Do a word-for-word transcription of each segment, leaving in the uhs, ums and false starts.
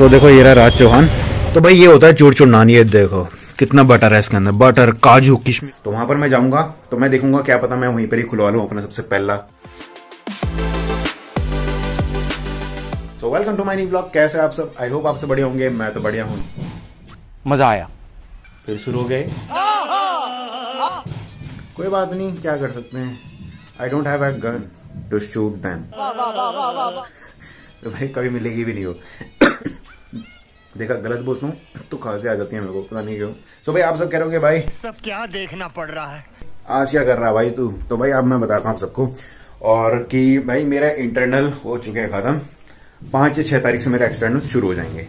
तो देखो ये रहा राज चौहान। तो भाई ये होता है चूर चूर नान। ये देखो कितना बटर है इसके अंदर, बटर काजू किशमिश। तो वहां पर मैं जाऊंगा तो मैं देखूंगा, क्या पता मैं वहीं पर ही खुलवा लूं अपना सबसे पहला। So welcome to my new vlog. कैसे आप सब? आई होप आप सब बढ़िया होंगे। मैं तो बढ़िया हूँ। मजा आया। फिर शुरू हो गए। कोई बात नहीं, क्या कर सकते हैं। I don't have a gun to shoot them. तो भाई कभी मिलेगी भी नहीं हो। देखा गलत बोलता हूँ तो खांसी आ जाती है मेरे को, पता नहीं क्यों। सो भाई आप सब कह रहे होगे भाई सब क्या देखना पड़ रहा है, आज क्या कर रहा है भाई तू। तो भाई अब मैं बताता हूँ आप सबको, और कि भाई मेरा इंटरनल हो चुके हैं खत्म। पांच या छह तारीख से मेरे एक्सटर्नल शुरू हो जाएंगे।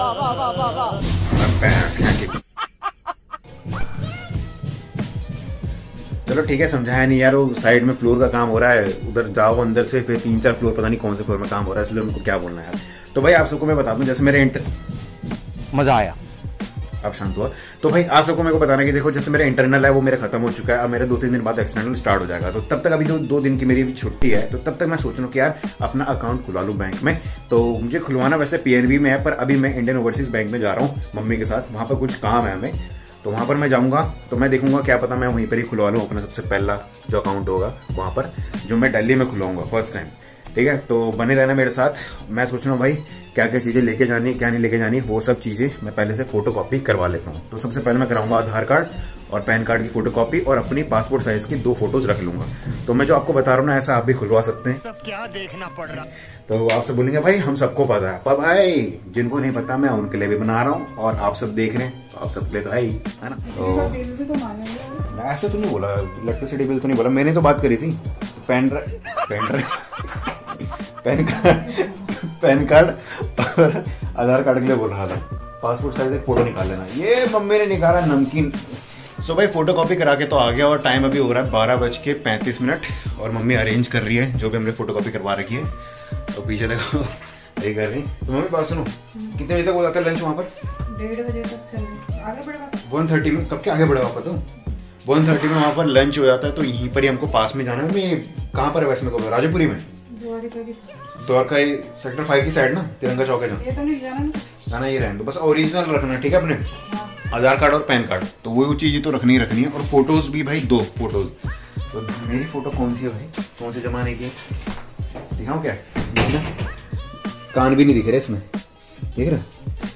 चलो ठीक है, समझाया नहीं यार। वो साइड में फ्लोर का काम हो रहा है, उधर जाओ अंदर से, फिर तीन चार फ्लोर पता नहीं कौन से फ्लोर में काम हो रहा है, इसलिए उनको क्या बोलना है यार। तो भाई आप सबको मैं बता दूं, जैसे मेरे इंटर मजा आया। अब शांत हुआ। तो भाई आप सबको मेरे को बताना कि देखो, जैसे मेरा इंटरनल है वो मेरा खत्म हो चुका है। अब मेरे दो तीन दिन बाद एक्सटर्नल स्टार्ट हो जाएगा। तो तब तक अभी जो दो दिन की मेरी छुट्टी है, तो तब तक मैं सोच रहा हूँ कि यार अपना अकाउंट खुलवा लूँ बैंक में। तो मुझे खुलवाना वैसे पीएनबी में है, पर अभी मैं इंडियन ओवरसीज बैंक में जा रहा हूँ मम्मी के साथ। वहां पर कुछ काम है हमें, तो वहां पर मैं जाऊंगा तो मैं देखूंगा, क्या पता मैं वहीं पर ही खुलवा लूँ अपना सबसे पहला जो अकाउंट होगा वहां पर, जो मैं दिल्ली में खुलवाऊंगा फर्स्ट टाइम। ठीक है, तो बने रहना मेरे साथ। मैं सोच रहा हूँ भाई क्या क्या चीजें लेके जानी, क्या नहीं लेके जानी, वो सब चीजें मैं पहले से फोटो कॉपी करवा लेता हूँ। तो सबसे पहले मैं कराऊंगा आधार कार्ड और पैन कार्ड की फोटो कॉपी, और अपनी पासपोर्ट साइज की दो फोटोज रख लूंगा। तो मैं जो आपको बता रहा हूँ ना, ऐसा आप भी खुलवा सकते हैं। सब क्या देखना पड़ रहा। तो आपसे बोलेंगे भाई हम सबको पता है, पर भाई जिनको नहीं पता मैं उनके लिए भी बना रहा हूँ, और आप सब देख रहे हैं तो आप सबके लिए तो है ही, है ना। तो ऐसे तो नहीं बोला, इलेक्ट्रिसिटी बिल तो नहीं बोला, मैंने तो बात करी थी। तो PAN PAN PAN card PAN card और आधार कार्ड के लिए बोल रहा था। पासपोर्ट साइज एक फोटो निकाल लेना। ये मम्मी ने निकाला नमकीन। सो भाई फोटो कॉपी करा के तो आ गया, और टाइम अभी हो रहा है बारह बज के पैंतीस मिनट, और मम्मी अरेंज कर रही है जो भी हमने फोटो कॉपी करवा रखी है। तो पीछे देखो यही कर रही। तो मम्मी बात सुनो, कितने बजे तक हो जाता है लंच वहाँ पर? डेढ़ बजे तक चले आगे बढ़ेगा। वन थर्टी में कब के आगे बढ़े वापस? तो वन थर्टी में वहाँ पर लंच हो जाता है। तो यहीं पर ही हमको पास में जाना है। मैं कहाँ पर है वैसे में? राजपुरी में, द्वारका सेक्टर फाइव की साइड ना, तिरंगा चौक है जहाँ। जाना ये रहने दो, बस ओरिजिनल रखना ठीक है अपने। आधार कार्ड और पैन कार्ड, तो वो चीजें तो रखनी ही रखनी है। और फोटोज भी भाई, दो फोटोज। तो मेरी फोटो कौन सी है भाई, कौन से जमाने की? दिखाऊं क्या? कान भी नहीं दिख रहे इसमें, देख रहे?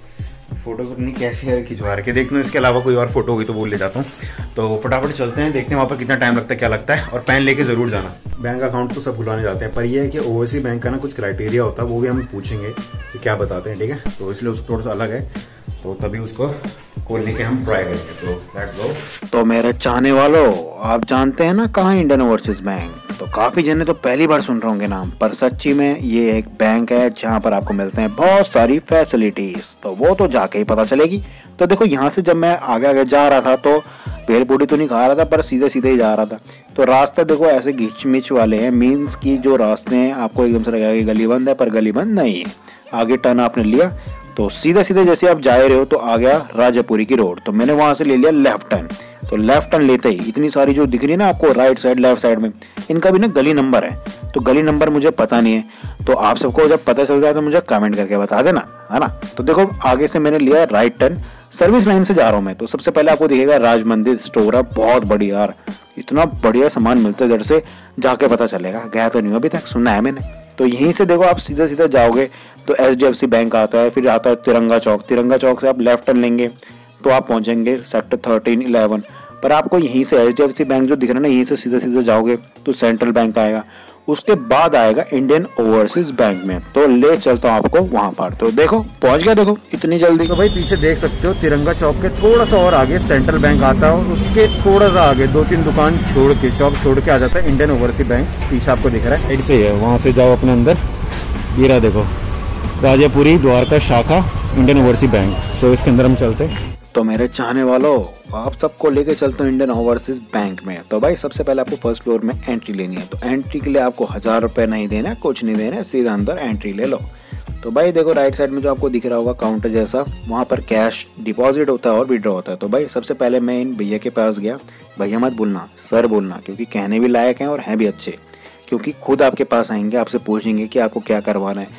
फोटो कितनी कैसी है खिंचवा रखे, देख लो। इसके अलावा कोई और फोटो हुई तो वो ले जाता हूँ। तो फटाफट चलते हैं, देखते हैं वहाँ पर कितना टाइम लगता है, क्या लगता है। और पैन लेके जरूर जाना। बैंक अकाउंट तो सब खुलवाने जाते हैं, पर ये है कि ओवरसीज बैंक का ना कुछ क्राइटेरिया होता है, वो भी हम पूछेंगे कि क्या बताते हैं। ठीक है, तो इसलिए उसको थोड़ा सा अलग है, तो तभी उसको खोलने के हम ट्राई करेंगे। तो लेट्स गो। तो मेरे चाहने वालों, आप जानते हैं ना कहाँ इंडियन ओवरसीज बैंक? तो काफी जने तो पहली बार सुन रहे होंगे नाम, पर सच्ची में ये एक बैंक है जहाँ पर आपको मिलते हैं बहुत सारी फैसिलिटीज। तो वो तो जाके ही पता चलेगी। तो देखो यहाँ से जब मैं आगे आगे जा रहा था तो भेल पूड़ी तो नहीं खा रहा था, पर सीधे सीधे ही जा रहा था। तो रास्ते देखो ऐसे घिच मिच वाले हैं, मीन्स की जो रास्ते हैं आपको एकदम से लगेगा कि गली बंद है, पर गली बंद नहीं है। आगे टर्न आपने लिया तो सीधे सीधे जैसे आप जा रहे हो तो आ गया राजापुरी की रोड। तो मैंने वहां से ले लिया लेफ्ट टर्न। तो लेफ्ट टर्न लेते ही इतनी सारी जो दिख रही है ना आपको राइट साइड लेफ्ट साइड में, इनका भी ना गली नंबर है। तो गली नंबर मुझे पता नहीं है, तो आप सबको जब पता चल जाए तो मुझे कमेंट करके बता देना, है ना। तो देखो आगे से मैंने लिया राइट टर्न, सर्विस लाइन से जा रहा हूँ मैं। तो सबसे पहले आपको दिखेगा राज मंदिर स्टोर है, बहुत बढ़िया यार, इतना बढ़िया सामान मिलता है। इधर से जाके पता चलेगा, गया तो नहीं अभी तक, सुना है मैंने। तो यहीं से देखो आप सीधा सीधा जाओगे तो H D F C bank आता है, फिर आता है तिरंगा चौक। तिरंगा चौक से आप लेफ्ट टर्न लेंगे तो आप पहुंचेंगे सेक्टर थर्टीन इलेवन। पर आपको यहीं से H D F C bank जो दिख रहा है ना, यहीं से सीधा सीधा जाओगे तो सेंट्रल बैंक आएगा, उसके बाद आएगा इंडियन ओवरसीज बैंक में। तो ले चलता हूँ आपको वहां पर। तो देखो पहुंच गया, देखो इतनी जल्दी। तो भाई पीछे देख सकते हो तिरंगा चौक के थोड़ा सा और आगे सेंट्रल बैंक आता है, और उसके थोड़ा सा आगे दो तीन दुकान छोड़ के, शॉप छोड़ के आ जाता है इंडियन ओवरसीज बैंक। पीछे आपको दिख रहा है, ऐसे ही है, वहां से जाओ अपने अंदर। ये रहा देखो राजापुरी द्वारका शाखा इंडियन ओवरसीज बैंक। सो इसके अंदर हम चलते हैं। तो मेरे चाहने वालों, आप सबको लेके चलता हूँ इंडियन ओवरसीज बैंक में। तो भाई सबसे पहले आपको फर्स्ट फ्लोर में एंट्री लेनी है। तो एंट्री के लिए आपको हजार रुपए नहीं देना, कुछ नहीं देना, सीधा अंदर एंट्री ले लो। तो भाई देखो राइट साइड में जो आपको दिख रहा होगा काउंटर जैसा, वहाँ पर कैश डिपॉजिट होता है और विड्रॉ होता है। तो भाई सबसे पहले मैं इन भैया के पास गया। भैया मत बोलना, सर बोलना, क्योंकि कहने भी लायक हैं और हैं भी अच्छे। क्योंकि खुद आपके पास आएंगे, आपसे पूछेंगे कि आपको क्या करवाना है।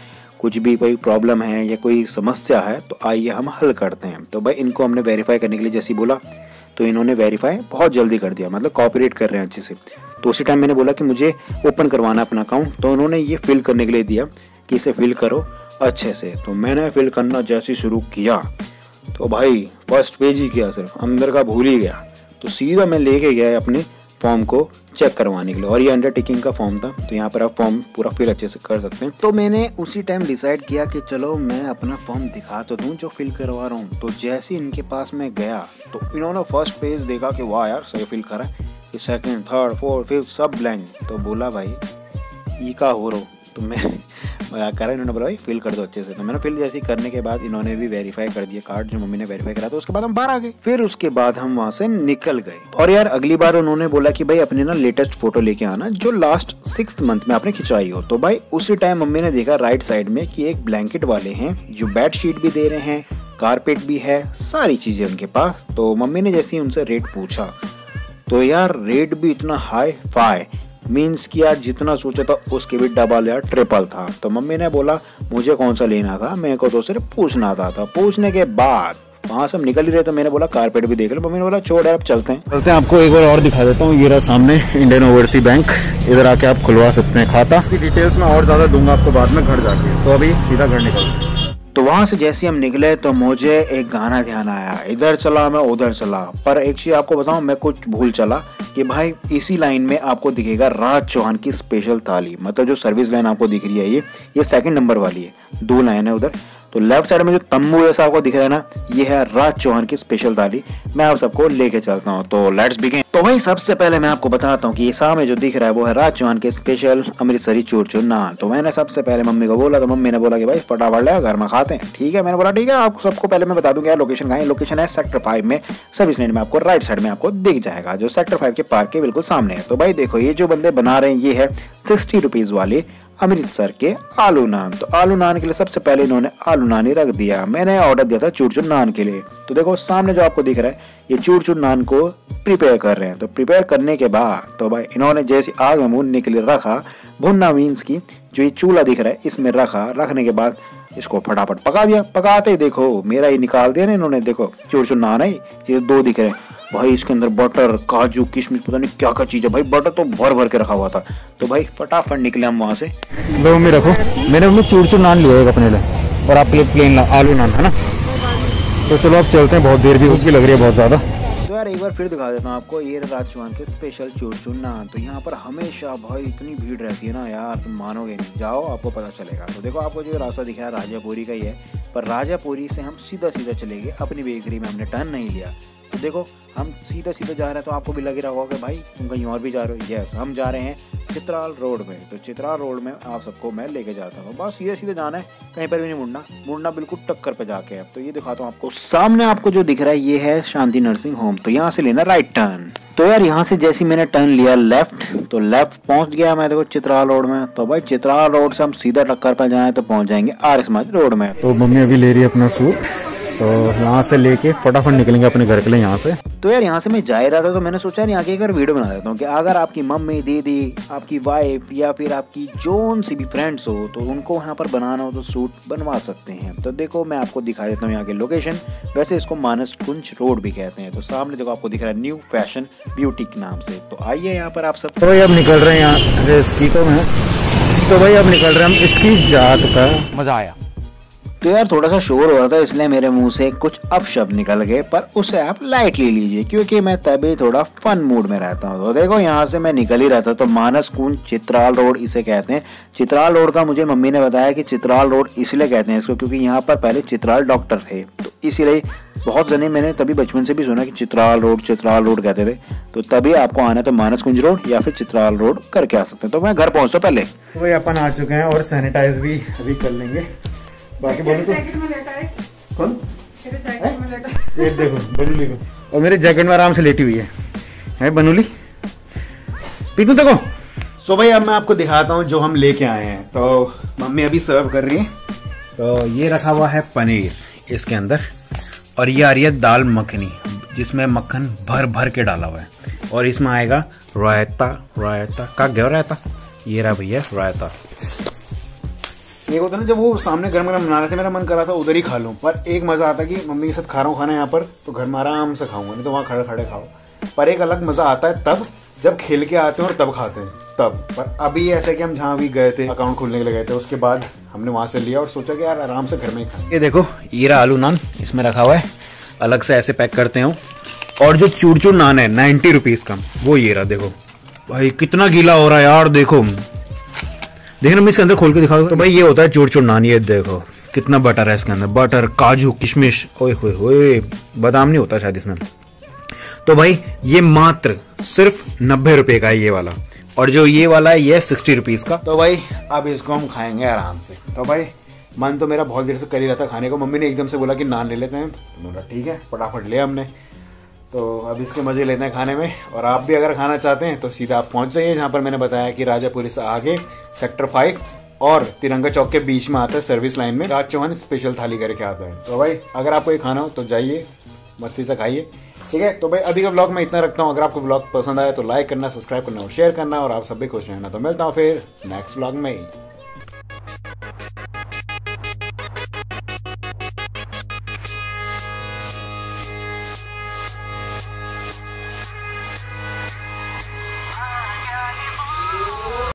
कुछ भी कोई प्रॉब्लम है या कोई समस्या है तो आइए हम हल करते हैं। तो भाई इनको हमने वेरीफाई करने के लिए जैसे बोला तो इन्होंने वेरीफाई बहुत जल्दी कर दिया, मतलब कॉपरेट कर रहे हैं अच्छे से। तो उसी टाइम मैंने बोला कि मुझे ओपन करवाना अपना अकाउंट, तो उन्होंने ये फिल करने के लिए दिया कि इसे फिल करो अच्छे से। तो मैंने फिल करना जैसे शुरू किया तो भाई फर्स्ट पेज ही किया, सिर्फ अंदर का भूल ही गया। तो सीधा मैं लेके गया अपने फॉर्म को चेक करवाने के लिए, और ये अंडरटेकिंग का फॉर्म था, तो यहाँ पर आप फॉर्म पूरा फिल अच्छे से कर सकते हैं। तो मैंने उसी टाइम डिसाइड किया कि चलो मैं अपना फॉर्म दिखा तो दूं जो फिल करवा रहा हूँ। तो जैसे इनके पास मैं गया तो इन्होंने फर्स्ट पेज देखा कि वाह यार सही फिल करा, सेकंड थर्ड फोर्थ फिफ्थ सब ब्लैंक। तो बोला भाई ई का हो रो, तो मैं मजाक कर रहा, इन्होंने बोला भाई फिल कर दो अच्छे से। तो मैंने फिल जैसे करने के बाद इन्होंने भी वेरीफाई कर दिया कार्ड, जो मम्मी ने वेरीफाई करा। तो उसके बाद हम बाहर आ गए, फिर उसके बाद हम वहाँ से निकल गए। और यार अगली बार उन्होंने बोला कि भाई अपने ना लेटेस्ट फोटो लेके आना जो लास्ट सिक्स मंथ में आपने खिंचवाई हो। तो भाई उसी टाइम मम्मी ने देखा राइट साइड में कि एक ब्लैंकेट वाले हैं जो बेड शीट भी दे रहे हैं, कारपेट भी है, सारी चीजें उनके पास। तो मम्मी ने जैसे ही उनसे रेट पूछा तो यार रेट भी इतना हाई फाई, मीन्स कि यार जितना सोचा था उसके भी डबल या ट्रिपल था। तो मम्मी ने बोला मुझे कौन सा लेना था, मेरे को तो सिर्फ पूछना था। तो पूछने के बाद वहाँ से हम निकल ही रहे, तो मैंने बोला कारपेट भी देख लो। मम्मी ने बोला छोड़ यार अब चलते हैं चलते हैं आपको एक बार और दिखा देता हूँ। ये रहा सामने इंडियन ओवरसीज बैंक, इधर आके आप खुलवा सकते हैं खाता। डिटेल्स में और ज्यादा दूंगा आपको बाद में घर जाके। तो अभी सीधा घर निकलते हैं। तो वहां से जैसे हम निकले तो मुझे एक गाना ध्यान आया, इधर चला मैं उधर चला। पर एक चीज आपको बताऊं, मैं कुछ भूल चला कि भाई इसी लाइन में आपको दिखेगा राज चौहान की स्पेशल थाली, मतलब जो सर्विस लाइन आपको दिख रही है ये ये सेकंड नंबर वाली है, दो लाइन है उधर। तो लेफ्ट साइड में जो तंबू जैसा आपको दिख रहा है ना, ये है राज चौहान की स्पेशल थाली। मैं आप सबको लेके चलता हूँ, तो लेट्स बिगिन। तो भाई सबसे पहले मैं आपको बताता हूँ कि ये सामने जो दिख रहा है वो है राज चौहान के स्पेशल अमृतसरी चूर चूर नान। तो मैंने सबसे पहले मम्मी को बोला, तो मम्मी ने बोला कि भाई फटाफट ले घर में खाते हैं। ठीक है, मैंने बोला ठीक है। आपको सबको पहले मैं बता दूं क्या लोकेशन कहाँ है। लोकेशन है सेक्टर फाइव में, सर्विस लाइन में आपको राइट साइड में आपको दिख जाएगा, जो सेक्टर फाइव के पार्क के बिल्कुल सामने है। तो भाई देखो ये जो बंदे बना रहे हैं ये है सिक्सटी रुपीज वाले अमृतसर के आलू नान। तो आलू नान के लिए सबसे पहले इन्होंने आलू नान ही रख दिया। मैंने ऑर्डर दिया था चूर चूर नान के लिए। तो देखो सामने जो आपको दिख रहा है ये चूर चूर नान को प्रिपेयर कर रहे हैं। तो प्रिपेयर करने के बाद तो भाई इन्होंने जैसे आग में भूनने के लिए रखा, भुनना मीन्स की जो ये चूल्हा दिख रहा है इसमें रखा, रखने के बाद इसको फटाफट पका दिया। पकाते ही देखो मेरा ये निकाल दिया ना इन्होंने, देखो चूर चूर नान है ये दो दिख रहे हैं भाई। इसके अंदर बटर काजू किशमिश पता नहीं क्या क्या चीज है भाई, बटर तो भर भर के रखा हुआ था। तो भाई फटाफट निकले हम वहां से। दो में रखो, मैंने उनमें चूर चूर नान लिया है अपने लिए और आपके लिए प्लेन आलू नान है ना। तो चलो अब चलते हैं, बहुत देर भी भूख भी लग रही है बहुत ज्यादा। तो यार एक बार फिर दिखा देता हूँ आपको, ये राज चौहान के स्पेशल चूर चूर नान। तो यहाँ पर हमेशा भाई इतनी भीड़ रहती है ना यार, तुम मानोगे नहीं, जाओ आपको पता चलेगा। तो देखो आपको जो रास्ता दिखा है राजापुरी का ही है, पर राजापुरी से हम सीधा सीधा चले गए अपनी बेकरी में, हमने टर्न नहीं लिया। तो देखो हम सीधा सीधा जा रहे हैं, तो आपको भी लग रहा होगा कि भाई तुम कहीं और भी जा रहे हो। यस, हम जा रहे हैं चित्राल रोड में। तो चित्राल रोड में आप सबको मैं लेके जाता हूँ, बस सीधे सीधे जाना है, कहीं पर भी नहीं मुड़ना, मुड़ना बिल्कुल टक्कर पे जाके है। तो ये दिखाता हूँ आपको, सामने आपको जो दिख रहा है ये है शांति नर्सिंग होम। तो यहाँ से लेना राइट टर्न। तो यार यहाँ से जैसे मैंने टर्न लिया लेफ्ट, तो लेफ्ट पहुंच गया मैं देखो चित्राल रोड में। तो भाई चित्राल रोड से हम सीधा टक्कर पे जाएं तो पहुंच जाएंगे आर समाज रोड में। तो मम्मी अभी ले रही है अपना सूट, तो यहाँ से लेके फटाफट निकलेंगे अपने घर के लिए यहाँ से। तो यार यहाँ से मैं जा ही रहा था, तो मैंने सोचा यहाँ के एक वीडियो बना देता हूँ कि अगर आपकी मम्मी दीदी आपकी वाइफ या फिर आपकी जोन सी भी फ्रेंड्स हो तो उनको यहाँ पर बनाना हो तो सूट बनवा सकते हैं। तो देखो मैं आपको दिखा देता हूँ यहाँ की लोकेशन। वैसे इसको मानस कुंज रोड भी कहते हैं। तो सामने देखो आपको दिख रहा है न्यू फैशन ब्यूटी के नाम से। तो आइए यहाँ पर आप सब। तो भाई अब निकल रहे हैं यहाँ इसकी तो मैं तो भाई अब निकल रहे हैं हम इसकी जात का। मजा आया। तो यार थोड़ा सा शोर हो रहा था इसलिए मेरे मुंह से कुछ अपशब्द निकल गए, पर उसे आप लाइटली लीजिए क्योंकि मैं तभी थोड़ा फन मूड में रहता हूँ। तो देखो यहाँ से मैं निकल ही रहा था, तो मानस कुंज चित्राल रोड इसे कहते हैं। चित्राल रोड का मुझे मम्मी ने बताया कि चित्राल रोड इसलिए कहते हैं इसको क्योंकि यहाँ पर पहले चित्राल डॉक्टर थे। तो इसीलिए बहुत जने मैंने तभी बचपन से भी सुना कि चित्राल रोड चित्राल रोड कहते थे। तो तभी आपको आना है तो मानस कुंज रोड या फिर चित्राल रोड करके आ सकते हैं। तो मैं घर पहुंचता पहले। तो भाई अपन आ चुके हैं और सैनिटाइज भी अभी कर लेंगे। बाकी बोलो तो जैकेट में लेटा है कौन? मेरे जैकेट में लेटा है। ये देखो बनूली को, और मेरे जैकेट में आराम से लेटी हुई है है बनूली। पीतू देखो। सो भाई अब मैं आपको दिखाता हूँ जो हम लेके आए हैं। तो मम्मी अभी सर्व कर रही है। तो ये रखा हुआ है पनीर इसके अंदर, और ये आ रही है दाल मखनी जिसमें मक्खन भर भर के डाला हुआ है, और इसमें आएगा रायता। रायता का गया रायता, ये रहा भैया रायता। एक होता ना जब वो सामने गर्म गर्म बना रहे थे, मेरा मन कर रहा था उधर ही खा लूं, पर एक मजा आता कि मम्मी के साथ खा रहा हूँ खाना यहाँ पर तो घर में आराम से खाऊंगा, नहीं तो वहाँ खड़े खड़े खाओ। पर एक अलग मजा आता है तब जब खेल के आते हैं और तब खाते हैं तब। पर अभी ऐसा कि हम जहाँ भी गए थे अकाउंट खोलने के लिए गए थे, उसके बाद हमने वहां से लिया और सोचा कि यार आराम से घर में ही खाएं। ये देखो ये रहा आलू नान, इसमें रखा हुआ है, अलग से ऐसे पैक करते हो। और जो चूर चूर नान है नाइन्टी रुपीज का, वो ये रहा। देखो भाई कितना गीला हो रहा है यार, देखो देखना मैं इसके अंदर खोल के दिखाऊंगा। तो भाई ये होता है चूर चूर नान। ये देखो कितना बटर है इसके अंदर, बटर, काजू, किशमिश, ओए होए होए, बादाम नहीं होता शायद इसमें। तो भाई ये मात्र सिर्फ नब्बे रुपए का है ये वाला, और जो ये वाला है ये सिक्सटी रुपीज का। तो भाई अब इसको हम खाएंगे आराम से। तो भाई मन तो मेरा बहुत देर से कर ही रहा था खाने को, मम्मी ने एकदम से बोला कि नान ले लेते हैं, तो बोला ठीक है, फटाफट ले हमने। तो अब इसके मजे लेते हैं खाने में। और आप भी अगर खाना चाहते हैं तो सीधा आप पहुंच जाइए जहां पर मैंने बताया कि राजापुरी से आगे सेक्टर फाइव और तिरंगा चौक के बीच में आता है सर्विस लाइन में, राज चौहान स्पेशल थाली करके आता है। तो भाई अगर आपको ये खाना हो तो जाइए, मस्ती से खाइए, ठीक है। तो भाई अभी का व्लॉग मैं इतना रखता हूँ। अगर आपको व्लॉग पसंद आया तो लाइक करना, सब्सक्राइब करना और शेयर करना, और आप सब भी खुश रहना। तो मिलता हूँ फिर नेक्स्ट व्लॉग में।